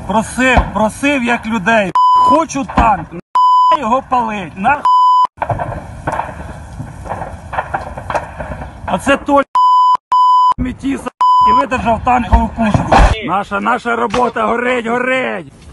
Просив як людей. Хочу танк, його палить, А це той метіса і видержав танкову пушку. Наша робота горить.